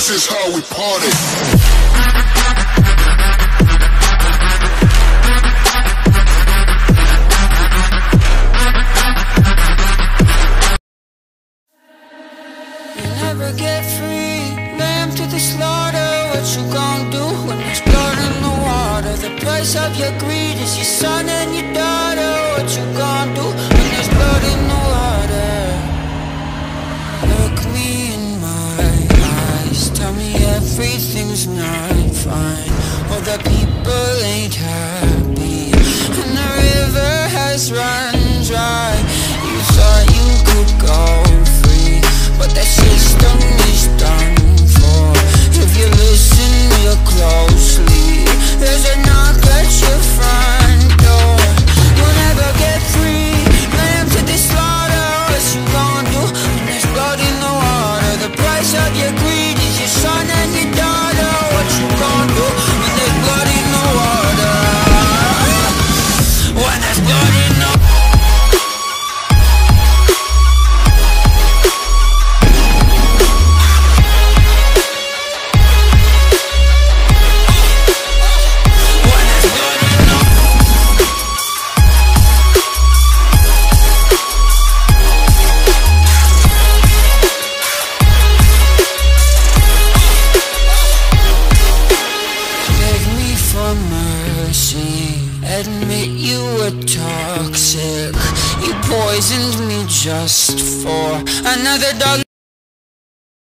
This is how we party. Never get free, lamb to the slaughter. What you gon' do when there's blood in the water? The price of your greed is your son and your daughter. What you gon' do when there's blood in the water? Look me in my eyes, tell me everything's not fine. All the people ain't happy, and the river has run dry. You thought you could go free, but that system is done for. If you listen real closely, there's a knock at your front door. You'll never get free, lamb to the slaughter. What you gon' do when there's blood in the water? The price of your greed is your son and your daughter. What you gon' do when there's blood in the water? When there's blood in the water. Admit you were toxic. You poisoned me just for another dog